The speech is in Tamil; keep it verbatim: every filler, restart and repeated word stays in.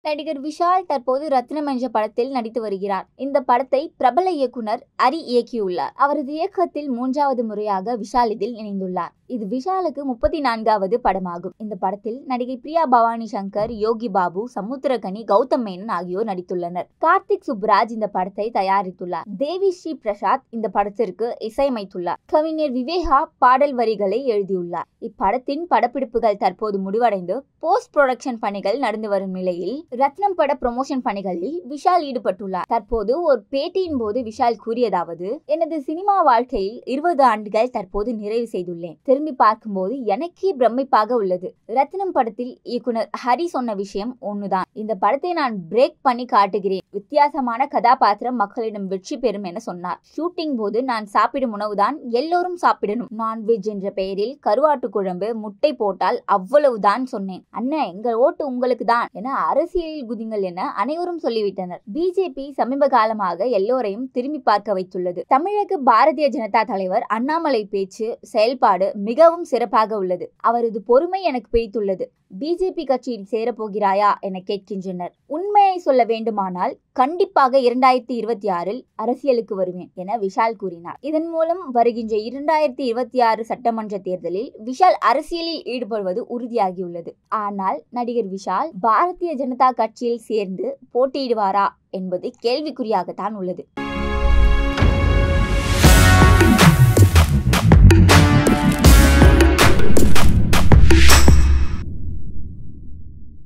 நடிகர் விஷால் தற்போது ரத்னம் என்ற படத்தில் நடித்து வருகிறார். இந்த படத்தை பிரபல இயக்குனர் ஹரி இயக்கியுள்ளார். அவரது இயக்கத்தில் மூன்றாவது முறையாக விஷால் இதில் இணைந்துள்ளார். இது விஷாலுக்கு முப்பத்தி நான்காவது படமாகும். இந்த படத்தில் நடிகை பிரியா பவானி சங்கர், யோகி பாபு, சமுத்திரகனி, கௌதம் மேனன் ஆகியோர் நடித்துள்ளனர். கார்த்திக் சுப்ராஜ் இந்த படத்தை தயாரித்துள்ளார். தேவி ஸ்ரீ பிரசாத் இந்த படத்திற்கு இசையமைத்துள்ளார். கவிஞர் விவேகா பாடல் வரிகளை எழுதியுள்ளார். இப்படத்தின் படப்பிடிப்புகள் தற்போது முடிவடைந்து போஸ்ட் புரொடக்ஷன் பணிகள் நடந்து வரும் நிலையில் ரத்னம் பட ப்ரமோஷன் பணிகளில் விஷால் ஈடுபட்டுள்ளார். தற்போது ஒரு பேட்டியின் போது விஷால் கூறியதாவது: எனது சினிமா வாழ்க்கையில் இருபது ஆண்டுகள் தற்போது நிறைவு செய்துள்ளேன். திரும்பி பார்க்கும்போது எனக்கே பிரமிப்பாக உள்ளது. ரத்னம் படத்தில் இயக்குனர் ஹரி சொன்ன விஷயம் ஒண்ணுதான். இந்த படத்தை நான் பிரேக் பண்ணி காட்டுகிறேன். வித்தியாசமான கதாபாத்திரம் மக்களிடம் வெற்றி பெறும் என சொன்னார். ஷூட்டிங் போது நான் சாப்பிடும் உணவுதான் எல்லோரும் சாப்பிடணும். நான்வெஜ் என்ற பெயரில் கருவாட்டு குழம்பு, முட்டை போட்டால் அவ்வளவுதான் சொன்னேன். அண்ணன், எங்கள் ஓட்டு உங்களுக்கு தான் என அரசியலில் குதிங்கள் என அனைவரும் சொல்லிவிட்டனர். பிஜேபி சமீப காலமாக எல்லோரையும் திரும்பி பார்க்க வைத்துள்ளது. தமிழக பாரதிய ஜனதா தலைவர் அண்ணாமலை பேச்சு, செயல்பாடு மிகவும் சிறப்பாக உள்ளது. அவரது பொறுமை எனக்கு பிடித்துள்ளது. பிஜேபி கட்சியில் சேரப்போகிறாயா என கேட்கின்றனர். உண்மையை சொல்ல வேண்டுமானால் கண்டிப்பாக இரண்டாயிரத்தி இருபத்தி ஆறில் அரசியலுக்கு வருவேன் என விஷால் கூறினார். இதன் மூலம் வருகின்ற இரண்டாயிரத்தி இருபத்தி ஆறு சட்டமன்ற தேர்தலில் விஷால் அரசியலில் ஈடுபடுவது உறுதியாகியுள்ளது. ஆனால் நடிகர் விஷால் பாரதிய ஜனதா கட்சியில் சேர்ந்து போட்டியிடுவாரா என்பது கேள்விக்குறியாகத்தான் உள்ளது.